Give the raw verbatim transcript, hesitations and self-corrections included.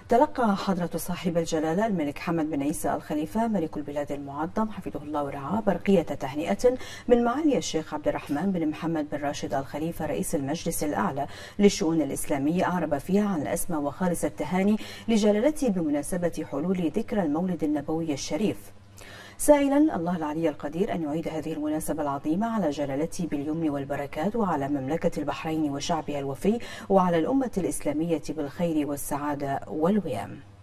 تلقى حضرة صاحب الجلالة الملك حمد بن عيسى آل خليفة ملك البلاد المعظم حفظه الله ورعاه برقية تهنئة من معالي الشيخ عبد الرحمن بن محمد بن راشد آل خليفة رئيس المجلس الأعلى للشؤون الإسلامية، أعرب فيها عن الأسمى وخالص التهاني لجلالته بمناسبة حلول ذكرى المولد النبوي الشريف، سائلا الله العلي القدير أن يعيد هذه المناسبة العظيمة على جلالته باليمن والبركات، وعلى مملكة البحرين وشعبها الوفي، وعلى الأمة الإسلامية بالخير والسعادة والوئام.